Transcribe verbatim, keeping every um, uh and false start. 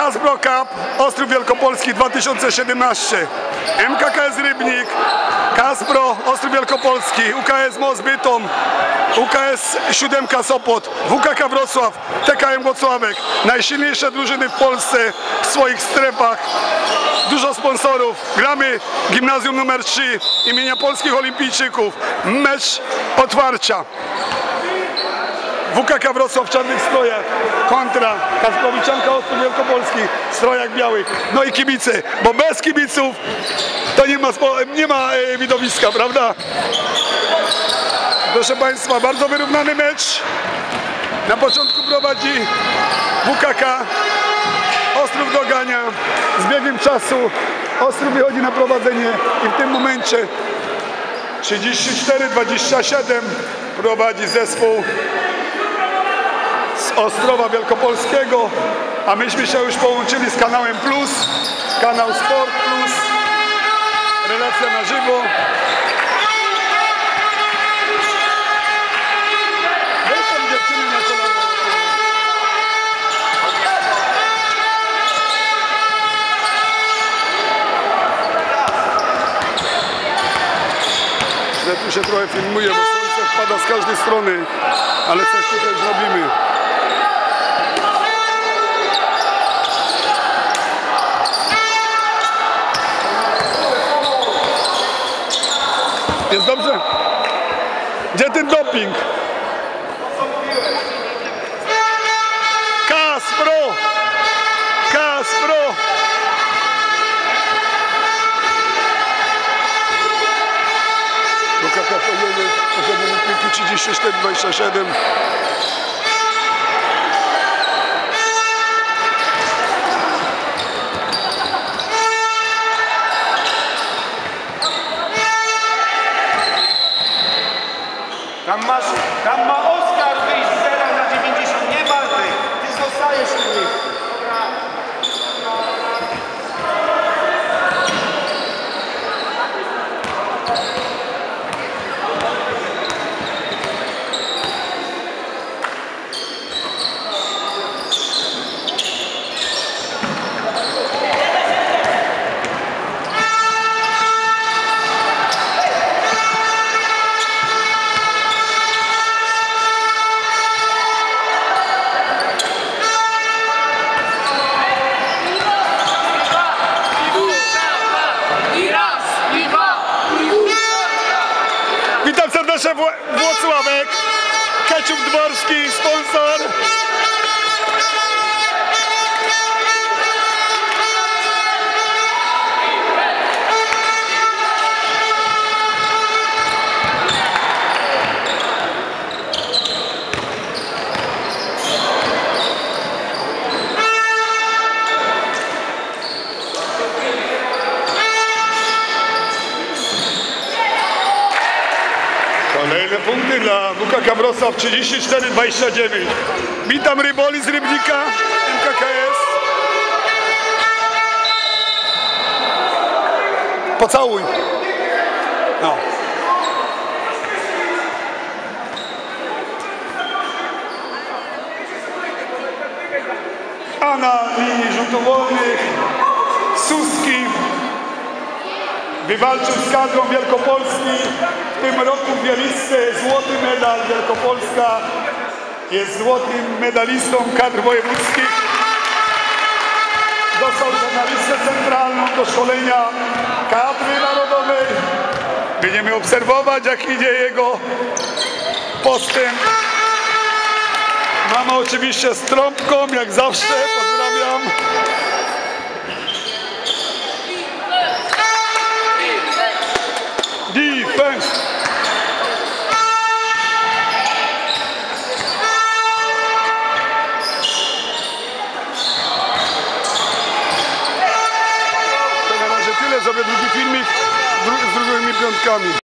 Kazpro Cup Ostrów Wielkopolski dwa tysiące siedemnaście. M K K S Rybnik, Kazpro Ostrów Wielkopolski, U K S Most Bytom, U K S siedem Sopot, W K K Wrocław, T K M Włocławek. Najsilniejsze drużyny w Polsce w swoich strefach. Dużo sponsorów. Gramy gimnazjum numer trzy imienia polskich olimpijczyków. Mecz otwarcia. W K K Wrocław w czarnych strojach kontra Kazprowiczanka Ostrów Wielkopolski w strojach białych. No i kibice, bo bez kibiców to nie ma, nie ma e, widowiska, prawda? Proszę Państwa, bardzo wyrównany mecz. Na początku prowadzi W K K. Ostrów dogania. Z biegiem czasu Ostrów wychodzi na prowadzenie i w tym momencie trzydzieści cztery dwadzieścia siedem prowadzi zespół z Ostrowa Wielkopolskiego, a myśmy się już połączyli z kanałem Plus, kanał Sport Plus, relacja na żywo. Welkom dziewczyny na kolana. Ja tu się trochę filmuję, bo słońce wpada z każdej strony, ale coś tutaj zrobimy. Jest dobrze? Gdzie ten doping? Kazpro! Kazpro! Do K K F trzydzieści cztery dwadzieścia siedem. Tam masz, tam ma Oskar wyjść z zera na dziewięćdziesiąt, nie Bartek, ty zostajesz w nich. Witam serdecznie Włocławek, Keciup Dworski, sponsor. Kolejne punkty dla W K K Wrocław trzydzieści cztery dwadzieścia dziewięć. Witam Ryboli z Rybnika, M K K S. Pocałuj. No. A na linii rzutów wolnych Suski wywalczył z kadrą Wielkopolski. W tym roku w Bielizce złoty medal. Wielkopolska jest złotym medalistą kadr wojewódzkich. Dostał się na listę centralną do szkolenia kadry narodowej. Będziemy obserwować, jak idzie jego postęp. Mamy oczywiście z trąbką, jak zawsze. Pozdrawiam. Defense. To na razie tyle, zrobię drugi filmik z drugimi piątkami.